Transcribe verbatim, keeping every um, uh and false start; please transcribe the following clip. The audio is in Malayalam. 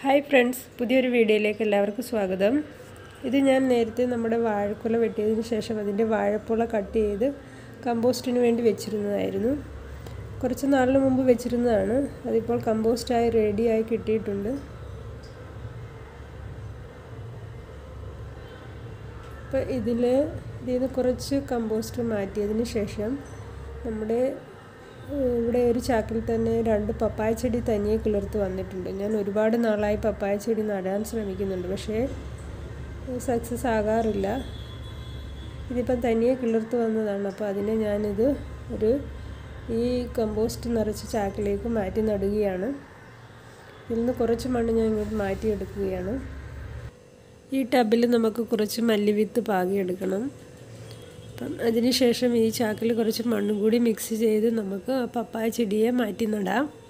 ഹായ് ഫ്രണ്ട്സ്, പുതിയൊരു വീഡിയോയിലേക്ക് എല്ലാവർക്കും സ്വാഗതം. ഇത് ഞാൻ നേരത്തെ നമ്മുടെ വാഴക്കുല വെട്ടിയതിന് ശേഷം അതിൻ്റെ വാഴപ്പുള കട്ട് ചെയ്ത് കമ്പോസ്റ്റിന് വേണ്ടി വെച്ചിരുന്നതായിരുന്നു. കുറച്ച് നാളിന് മുമ്പ് വെച്ചിരുന്നതാണ്. അതിപ്പോൾ കമ്പോസ്റ്റായി റെഡിയായി കിട്ടിയിട്ടുണ്ട്. അപ്പോൾ ഇതിൽ ഇതിൽ നിന്ന് കുറച്ച് കമ്പോസ്റ്റ് മാറ്റിയതിന് ശേഷം നമ്മുടെ ഇവിടെ ഒരു ചാക്കിൽ തന്നെ രണ്ട് പപ്പായ ചെടി തനിയെ കിളിർത്ത് വന്നിട്ടുണ്ട്. ഞാൻ ഒരുപാട് നാളായി പപ്പായ ചെടി നടാൻ ശ്രമിക്കുന്നുണ്ട്, പക്ഷേ സക്സസ് ആകാറില്ല. ഇതിപ്പം തനിയെ കിളിർത്ത് വന്നതാണ്. അപ്പോൾ അതിനെ ഞാനിത് ഒരു ഈ കമ്പോസ്റ്റ് നിറച്ച് ചാക്കിലേക്ക് മാറ്റി നടുകയാണ്. ഇതിൽ നിന്ന് കുറച്ച് മണ്ണ് ഞാൻ ഇങ്ങോട്ട് മാറ്റിയെടുക്കുകയാണ്. ഈ ടബിൽ നമുക്ക് കുറച്ച് മല്ലിവിത്ത് പാകിയെടുക്കണം. അപ്പം അതിനുശേഷം ഈ ചാക്കിൽ കുറച്ച് മണ്ണും കൂടി മിക്സ് ചെയ്ത് നമുക്ക് പപ്പായ ചെടിയെ മാറ്റി നടാം.